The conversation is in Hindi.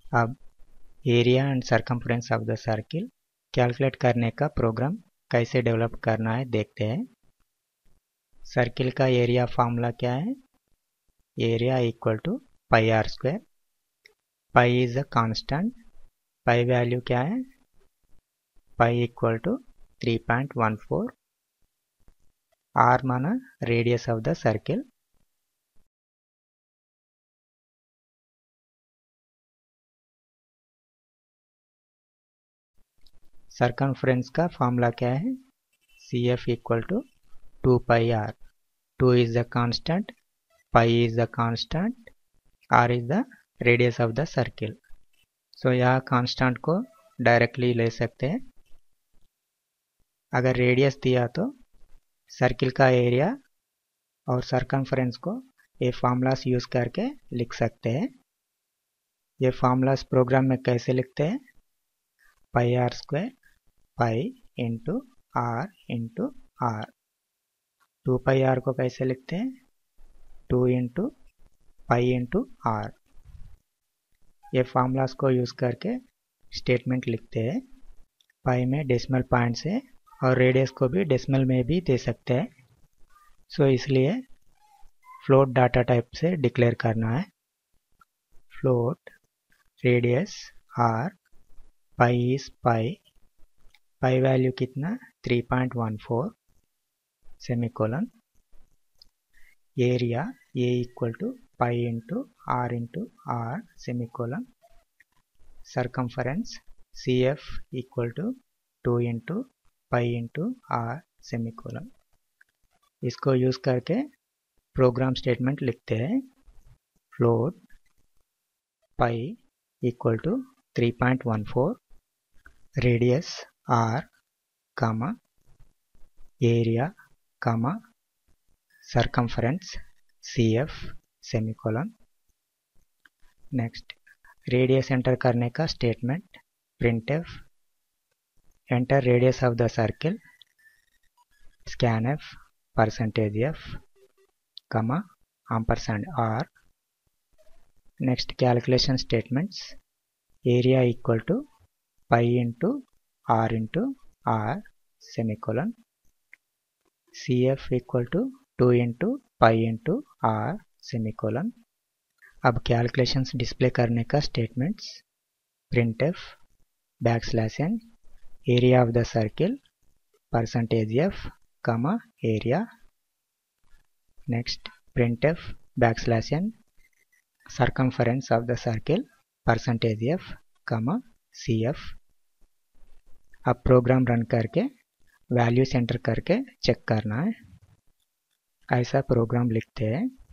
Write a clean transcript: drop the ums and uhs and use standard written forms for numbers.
अब area and circumference of the circle calculate करने का प्रोग्राम कैसे डेवलप करना है देखते हैं। सर्किल का एरिया फार्मूला क्या है? Area equal to pi R square. Pi is a constant. Pi value क्या है? Pi equal to 3.14। आर माना radius of the circle. Circumference का फार्मूला क्या है? C F equal to 2 pi R. 2 is the constant, pi is the constant, r is the radius of the circle. So यहाँ constant को डायरेक्टली ले सकते हैं। अगर रेडियस दिया तो सर्किल का एरिया और सरकमफ्रेंस को ये फार्मूलास यूज़ करके लिख सकते हैं। ये फार्मूलास प्रोग्राम में कैसे लिखते हैं? Pi R square pi into R into R. 2 pi R को कैसे लिखते हैं? 2 इंटू पाई इंटू आर। ये फार्मूलास को यूज़ करके स्टेटमेंट लिखते हैं। पाई में डेसिमल पॉइंट से और रेडियस को भी डेसिमल में भी दे सकते हैं। सो इसलिए फ्लोट डाटा टाइप से डिक्लेयर करना है। Float radius R, pi is pi. Pi value कितना? 3.14 semicolon. Area A equal to pi into R semicolon. Circumference C F equal to 2 into pi into R semicolon. इसको यूज़ करके प्रोग्राम स्टेटमेंट लिखते हैं। Float pi equal to 3.14, radius R comma area comma circumference C F semicolon. Next radius enter करने का statement printf enter radius of the circle scanf %f comma %r। next calculation statements area equal to pi into r semicolon cf equal to 2 into pi into r semicolon। अब कैलकुलेशंस डिस्प्ले करने का statements printf \n area of the circle %f comma area। next printf \n circumference of the circle %f comma cf। अब प्रोग्राम रन करके वैल्यूज एंटर करके चेक करना है। ऐसा प्रोग्राम लिखते हैं।